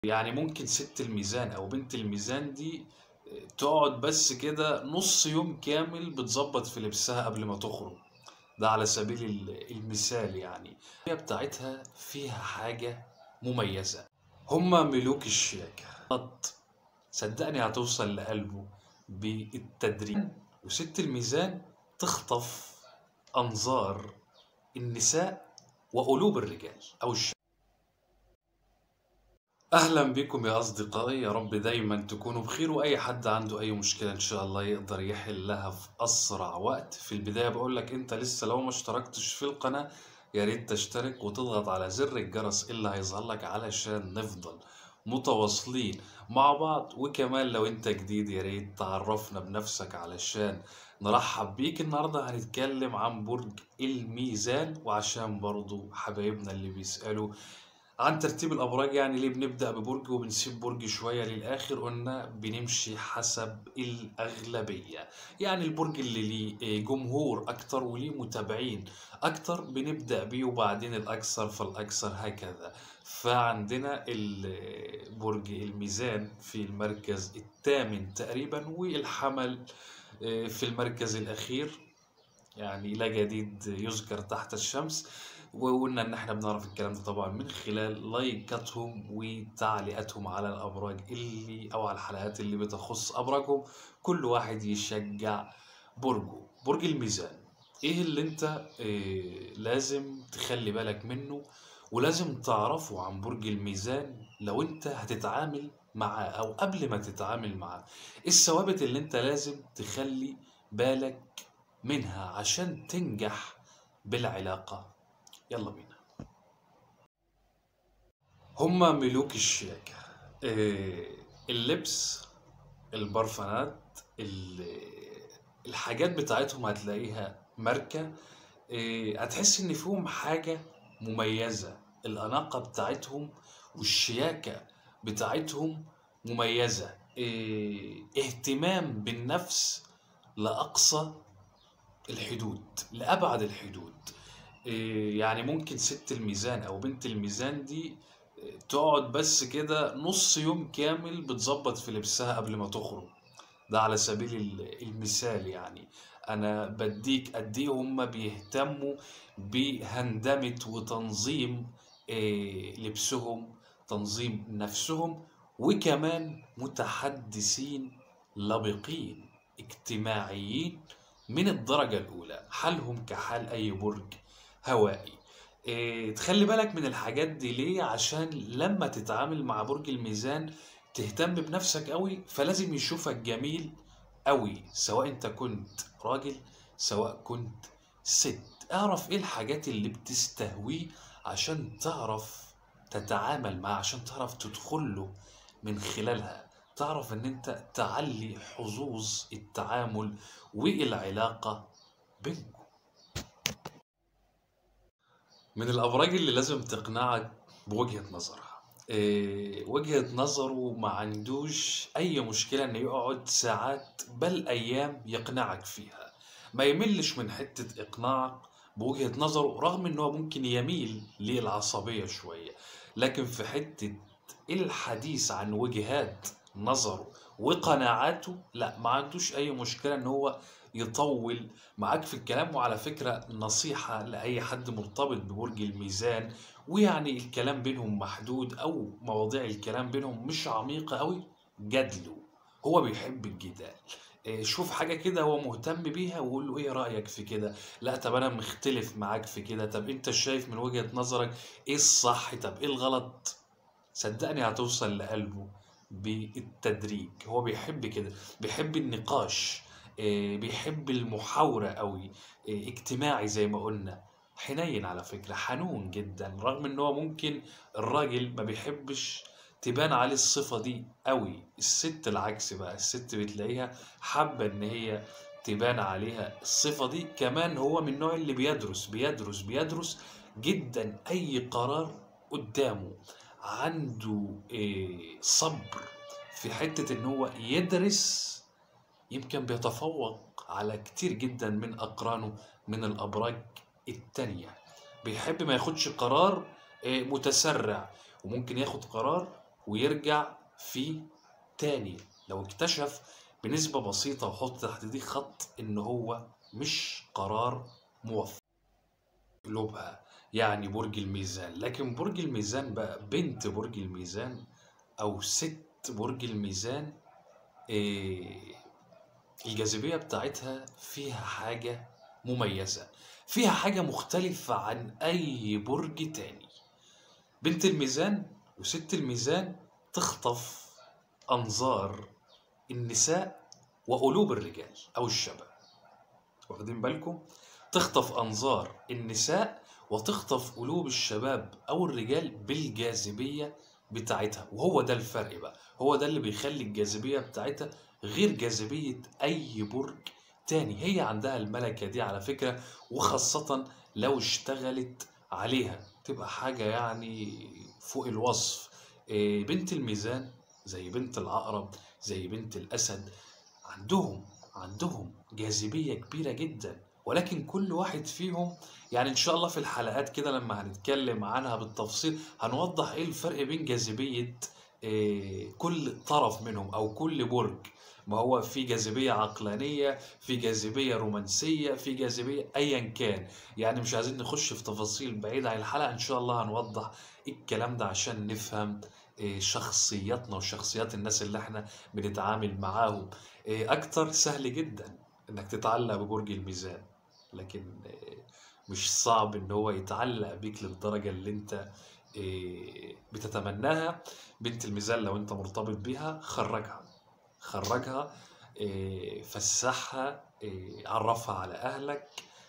يعني ممكن ست الميزان او بنت الميزان دي تقعد بس كده نص يوم كامل بتظبط في لبسها قبل ما تخرج. ده على سبيل المثال يعني. هي بتاعتها فيها حاجة مميزة. هما ملوك الشياكة. صدقني هتوصل لقلبه بالتدريج. وست الميزان تخطف أنظار النساء وقلوب الرجال أو الشباب. أهلا بكم يا أصدقائي، يا رب دايما تكونوا بخير، وأي حد عنده أي مشكلة إن شاء الله يقدر يحلها في أسرع وقت. في البداية بقولك أنت لسه لو ما اشتركتش في القناة يا ريت تشترك وتضغط على زر الجرس اللي هيظهر لك علشان نفضل متواصلين مع بعض. وكمان لو أنت جديد يا ريت تعرفنا بنفسك علشان نرحب بيك. النهاردة هنتكلم عن برج الميزان، وعشان برضو حبايبنا اللي بيسألوا عن ترتيب الأبراج، يعني ليه بنبدأ ببرج وبنسيب برج شوية للآخر؟ قلنا بنمشي حسب الأغلبية. يعني البرج اللي ليه جمهور أكتر وليه متابعين أكتر بنبدأ بيه، وبعدين الأكثر فالأكثر هكذا. فعندنا برج الميزان في المركز الثامن تقريبا، والحمل في المركز الأخير. يعني لا جديد يذكر تحت الشمس. وقلنا ان احنا بنعرف الكلام ده طبعا من خلال لايكاتهم وتعليقاتهم على الابراج او على الحلقات اللي بتخص ابراجهم. كل واحد يشجع برجه. برج الميزان، ايه اللي انت لازم تخلي بالك منه ولازم تعرفه عن برج الميزان لو انت هتتعامل معاه او قبل ما تتعامل معاه؟ ايه الثوابت اللي انت لازم تخلي بالك منها عشان تنجح بالعلاقة؟ يلا بينا. هما ملوك الشياكة. اللبس، البرفانات، الحاجات بتاعتهم هتلاقيها ماركة. هتحس ان فيهم حاجة مميزة. الأناقة بتاعتهم والشياكة بتاعتهم مميزة. اهتمام بالنفس لأقصى الحدود، لأبعد الحدود. يعني ممكن ست الميزان أو بنت الميزان دي تقعد بس كده نص يوم كامل بتظبط في لبسها قبل ما تخرج. ده على سبيل المثال يعني. أنا بديك قد إيه هما بيهتموا بهندمة وتنظيم لبسهم، تنظيم نفسهم. وكمان متحدثين لبقين، اجتماعيين من الدرجة الأولى، حالهم كحال أي برج هوائي. تخلي بالك من الحاجات دي ليه؟ عشان لما تتعامل مع برج الميزان تهتم بنفسك قوي، فلازم يشوفك جميل قوي، سواء انت كنت راجل سواء كنت ست. اعرف ايه الحاجات اللي بتستهويه عشان تعرف تتعامل معاه، عشان تعرف تدخله من خلالها، تعرف ان انت تعلي حظوظ التعامل والعلاقة بينكم. من الأبراج اللي لازم تقنعك بوجهة نظرها. وجهة نظره ما عندوش أي مشكلة إنه يقعد ساعات بل أيام يقنعك فيها. ما يملش من حتة إقناعك بوجهة نظره، رغم إنه ممكن يميل للعصبية شوية، لكن في حتة الحديث عن وجهات نظره وقناعاته لا، ما عندوش أي مشكلة إن هو يطول معاك في الكلام. وعلى فكرة نصيحة لأي حد مرتبط ببرج الميزان ويعني الكلام بينهم محدود أو مواضيع الكلام بينهم مش عميقة أوي، جادله. هو بيحب الجدال. شوف حاجة كده هو مهتم بيها وقول له ايه رأيك في كده. لا طب انا مختلف معاك في كده، طب انت شايف من وجهة نظرك ايه الصح، طب ايه الغلط. صدقني هتوصل لقلبه بالتدريج. هو بيحب كده، بيحب النقاش، بيحب المحاورة قوي. اجتماعي زي ما قلنا. حنين على فكرة، حنون جدا، رغم ان هو ممكن الراجل ما بيحبش تبان عليه الصفة دي قوي. الست العكس بقى، الست بتلاقيها حابة ان هي تبان عليها الصفة دي. كمان هو من النوع اللي بيدرس جدا اي قرار قدامه. عنده صبر في حتة ان هو يدرس. يمكن بيتفوق على كتير جدا من اقرانه من الابراج التانية. بيحب ما ياخدش قرار متسرع، وممكن ياخد قرار ويرجع فيه تاني لو اكتشف بنسبة بسيطة، وحط تحت دي خط، إن هو مش قرار موفق. قلوبها يعني برج الميزان. لكن برج الميزان بقى، بنت برج الميزان أو ست برج الميزان، إيه، الجاذبية بتاعتها فيها حاجة مميزة، فيها حاجة مختلفة عن أي برج تاني. بنت الميزان وست الميزان تخطف أنظار النساء وقلوب الرجال أو الشباب، واخدين بالكم؟ تخطف أنظار النساء وتخطف قلوب الشباب أو الرجال بالجاذبية بتاعتها. وهو ده الفرق بقى، هو ده اللي بيخلي الجاذبية بتاعتها غير جاذبية أي برج تاني. هي عندها الملكة دي على فكرة، وخاصة لو اشتغلت عليها تبقى حاجة يعني فوق الوصف. بنت الميزان زي بنت العقرب زي بنت الأسد، عندهم جاذبية كبيرة جدا، ولكن كل واحد فيهم يعني إن شاء الله في الحلقات كده لما هنتكلم عنها بالتفصيل هنوضح إيه الفرق بين جاذبية كل طرف منهم أو كل برج. ما هو في جاذبية عقلانية، في جاذبية رومانسية، في جاذبية أيا كان. يعني مش عايزين نخش في تفاصيل بعيدة عن الحلقة، إن شاء الله هنوضح الكلام ده عشان نفهم شخصياتنا وشخصيات الناس اللي احنا بنتعامل معاهم. اكتر. سهل جدا انك تتعلق ببرج الميزان، لكن مش صعب ان هو يتعلق بيك للدرجة اللي انت بتتمناها. بنت الميزان لو انت مرتبط بيها، خرجها، فسحها، عرفها على اهلك،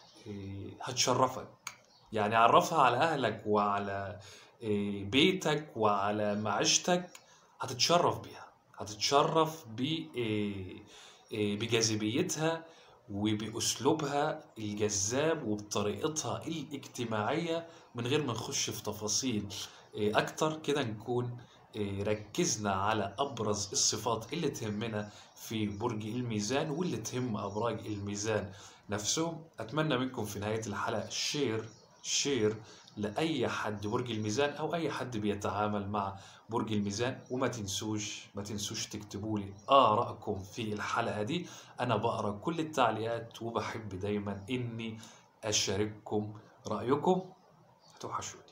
هتشرفك. يعني عرفها على اهلك وعلى بيتك وعلى معيشتك، هتتشرف بيها، هتتشرف بجاذبيتها وبأسلوبها الجذاب وبطريقتها الاجتماعية. من غير ما نخش في تفاصيل أكتر كده، نكون ركزنا على أبرز الصفات اللي تهمنا في برج الميزان واللي تهم أبراج الميزان نفسهم. أتمنى منكم في نهاية الحلقة شير لأي حد برج الميزان أو أي حد بيتعامل مع برج الميزان. وما تنسوش تكتبوا لي آرائكم في الحلقة دي. أنا بقرأ كل التعليقات وبحب دايما إني أشارككم رأيكم. توحشوني.